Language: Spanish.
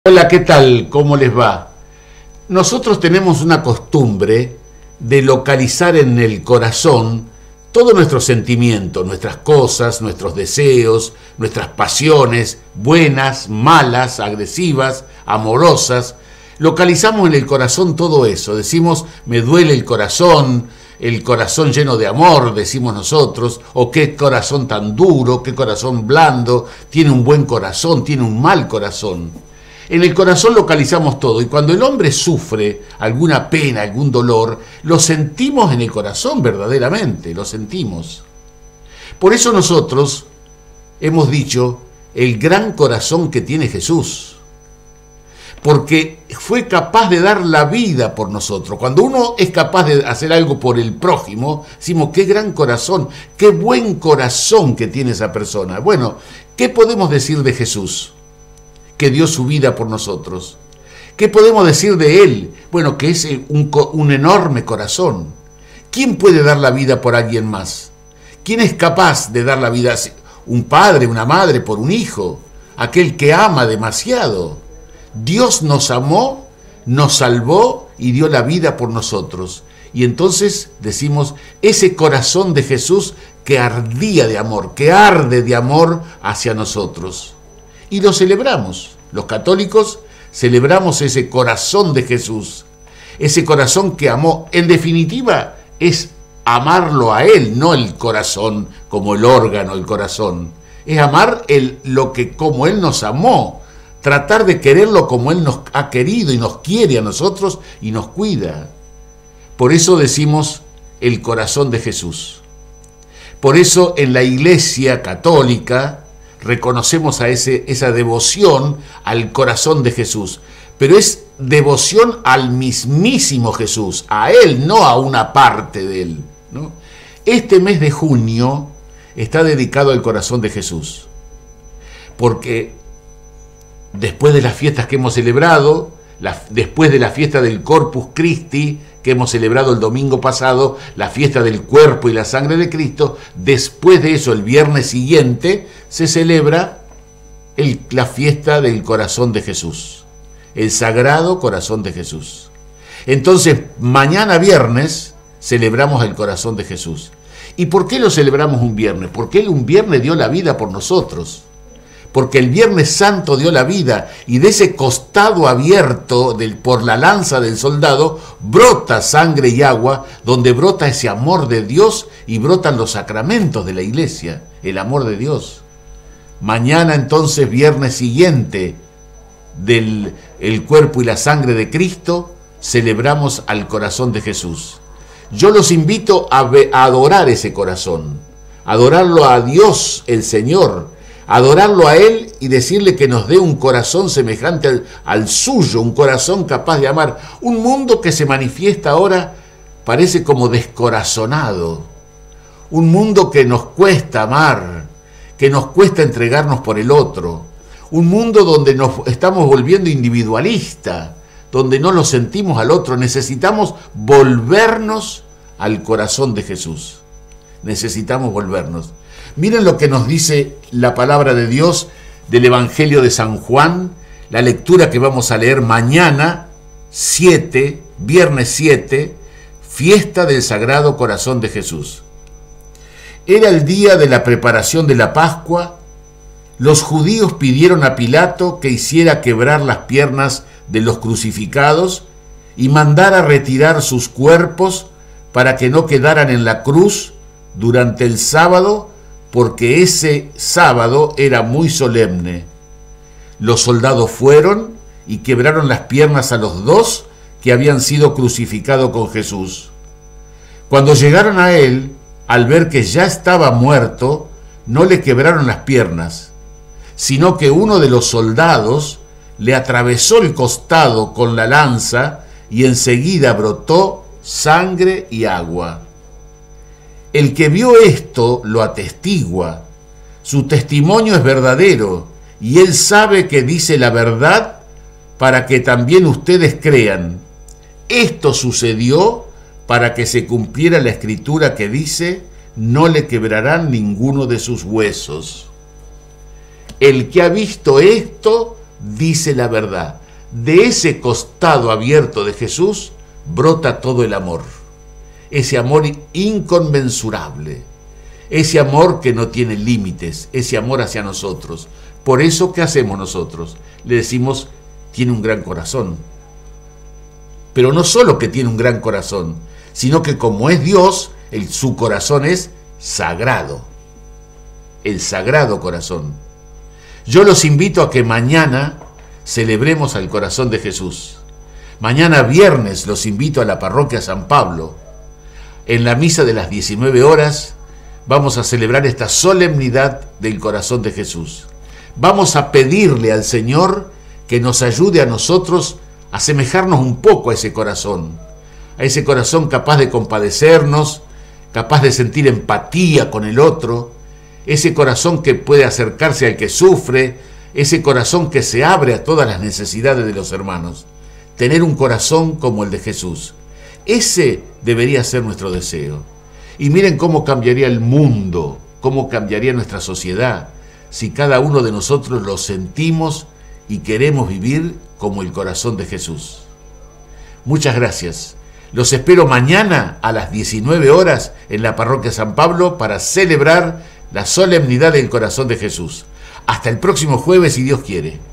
Hola, ¿qué tal? ¿Cómo les va? Nosotros tenemos una costumbre de localizar en el corazón todos nuestros sentimientos, nuestras cosas, nuestros deseos, nuestras pasiones, buenas, malas, agresivas, amorosas. Localizamos en el corazón todo eso. Decimos, me duele el corazón lleno de amor, decimos nosotros, o qué corazón tan duro, qué corazón blando, tiene un buen corazón, tiene un mal corazón. En el corazón localizamos todo, y cuando el hombre sufre alguna pena, algún dolor, lo sentimos en el corazón verdaderamente, lo sentimos. Por eso nosotros hemos dicho el gran corazón que tiene Jesús, porque fue capaz de dar la vida por nosotros. Cuando uno es capaz de hacer algo por el prójimo, decimos, qué gran corazón, qué buen corazón que tiene esa persona. Bueno, ¿qué podemos decir de Jesús? Que dio su vida por nosotros. ¿Qué podemos decir de Él? Bueno, que es un enorme corazón. ¿Quién puede dar la vida por alguien más? ¿Quién es capaz de dar la vida? Un padre, una madre por un hijo, aquel que ama demasiado. Dios nos amó, nos salvó y dio la vida por nosotros. Y entonces decimos, ese corazón de Jesús que ardía de amor, que arde de amor hacia nosotros. Y lo celebramos. Los católicos celebramos ese corazón de Jesús, ese corazón que amó. En definitiva, es amarlo a Él, no el corazón como el órgano, el corazón. Es amar lo que como Él nos amó, tratar de quererlo como Él nos ha querido y nos quiere a nosotros y nos cuida. Por eso decimos el corazón de Jesús. Por eso en la Iglesia católica reconocemos a esa devoción al corazón de Jesús, pero es devoción al mismísimo Jesús, a Él, no a una parte de Él, ¿no? Este mes de junio está dedicado al corazón de Jesús, porque después de las fiestas que hemos celebrado, después de la fiesta del Corpus Christi, que hemos celebrado el domingo pasado, la fiesta del cuerpo y la sangre de Cristo, después de eso, el viernes siguiente, se celebra la fiesta del corazón de Jesús, el sagrado corazón de Jesús. Entonces, mañana viernes, celebramos el corazón de Jesús. ¿Y por qué lo celebramos un viernes? Porque Él un viernes dio la vida por nosotros. Porque el Viernes Santo dio la vida, y de ese costado abierto por la lanza del soldado brota sangre y agua, donde brota ese amor de Dios y brotan los sacramentos de la Iglesia, el amor de Dios. Mañana entonces, viernes siguiente del cuerpo y la sangre de Cristo, celebramos al corazón de Jesús. Yo los invito a adorar ese corazón, adorarlo a Dios el Señor, adorarlo a Él y decirle que nos dé un corazón semejante al suyo, un corazón capaz de amar. Un mundo que se manifiesta ahora parece como descorazonado, un mundo que nos cuesta amar, que nos cuesta entregarnos por el otro, un mundo donde nos estamos volviendo individualistas, donde no lo sentimos al otro. Necesitamos volvernos al corazón de Jesús, necesitamos volvernos. Miren lo que nos dice la palabra de Dios del Evangelio de San Juan, la lectura que vamos a leer mañana, viernes 7, fiesta del Sagrado Corazón de Jesús. Era el día de la preparación de la Pascua. Los judíos pidieron a Pilato que hiciera quebrar las piernas de los crucificados y mandara retirar sus cuerpos para que no quedaran en la cruz durante el sábado, porque ese sábado era muy solemne. Los soldados fueron y quebraron las piernas a los dos que habían sido crucificados con Jesús. Cuando llegaron a Él, al ver que ya estaba muerto, no le quebraron las piernas, sino que uno de los soldados le atravesó el costado con la lanza y enseguida brotó sangre y agua. El que vio esto lo atestigua, su testimonio es verdadero, y él sabe que dice la verdad para que también ustedes crean. Esto sucedió para que se cumpliera la escritura que dice, no le quebrarán ninguno de sus huesos. El que ha visto esto dice la verdad. De ese costado abierto de Jesús brota todo el amor. Ese amor inconmensurable. Ese amor que no tiene límites. Ese amor hacia nosotros. Por eso, ¿qué hacemos nosotros? Le decimos, tiene un gran corazón. Pero no solo que tiene un gran corazón, sino que como es Dios, su corazón es sagrado. El sagrado corazón. Yo los invito a que mañana celebremos al corazón de Jesús. Mañana viernes los invito a la parroquia San Pablo. En la misa de las 19 horas vamos a celebrar esta solemnidad del corazón de Jesús. Vamos a pedirle al Señor que nos ayude a nosotros a asemejarnos un poco a ese corazón capaz de compadecernos, capaz de sentir empatía con el otro, ese corazón que puede acercarse al que sufre, ese corazón que se abre a todas las necesidades de los hermanos. Tener un corazón como el de Jesús. Ese debería ser nuestro deseo. Y miren cómo cambiaría el mundo, cómo cambiaría nuestra sociedad, si cada uno de nosotros lo sentimos y queremos vivir como el corazón de Jesús. Muchas gracias. Los espero mañana a las 19 horas en la parroquia San Pablo para celebrar la solemnidad del corazón de Jesús. Hasta el próximo jueves, si Dios quiere.